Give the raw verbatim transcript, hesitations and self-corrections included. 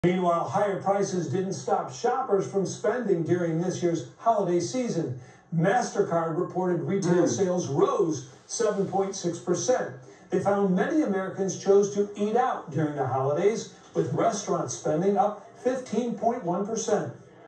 Meanwhile, higher prices didn't stop shoppers from spending during this year's holiday season. MasterCard reported retail mm. sales rose seven point six percent. They found many Americans chose to eat out during the holidays, with restaurant spending up fifteen point one percent.